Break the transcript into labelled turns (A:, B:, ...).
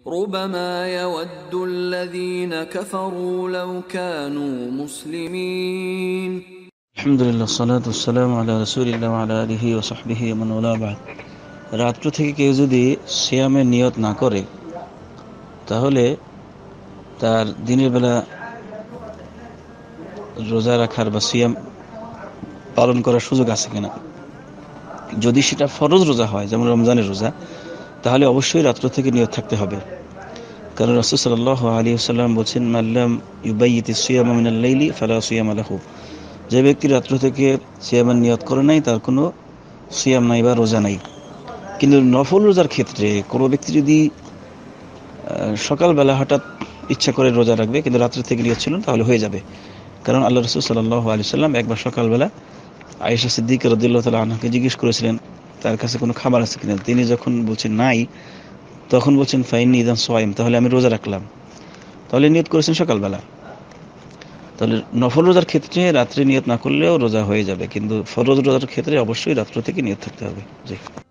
A: ربما يود الذين كفروا لو كانوا مسلمين
B: الحمد لله والصلاة والسلام على رسول الله وعلى آله وصحبه ومن والاه بعد। রাত্র থেকে কেউ যদি সিয়ামের নিয়ত না করে তাহলে তার দিনের বেলা রোজা রাখার বা সিয়াম পালন করার সুযোগ আছে কিনা। যদি সেটা ফরজ রোজা হয়, যেমন রমজানের রোজা, তাহলে অবশ্যই রাত্র থেকে নিয়ত থাকতে হবে। কারণ রাসূল সাল্লাল্লাহু আলাইহি ওয়াসাল্লাম বলেছেন, মাল্লাম ইউবাইয়িতিস সিয়ামা মিনাল লাইলি ফালা সিয়ামা লাহু। যে ব্যক্তি রাত্র থেকে সিয়ামের নিয়ত করে নাই তার কোনো সিয়াম নাই বা রোজা নাই। কিন্তু নফল রোজার ক্ষেত্রে কোনো ব্যক্তি যদি সকালবেলা হঠাৎ ইচ্ছা করে রোজা রাখবে কিন্তু রাত্রে থেকে নিয়ত ছিল, তাহলে হয়ে যাবে। কারণ আল্লাহ রাসূল সাল্লাল্লাহু আলাইহি ওয়াসাল্লাম একবার সকালবেলা আয়েশা সিদ্দিকা রাদিয়াল্লাহু তাআলা আনহাকে জিজ্ঞেস করেছিলেন তার কাছে কোনো খাবার আছে কিনা। তিনি যখন বলছেন নাই, তখন বলছেন ফাইন্নী ইযান সাওয়াইম, তাহলে আমি রোজা রাখলাম। তাহলে নিয়ত করেছেন সকালবেলা। তাহলে নফল রোজার ক্ষেত্রে রাত্রে নিয়ত না করলেও রোজা হয়ে যাবে, কিন্তু ফরজ রোজার ক্ষেত্রে অবশ্যই রাত্র থেকে নিয়ত থাকতে হবে। জি।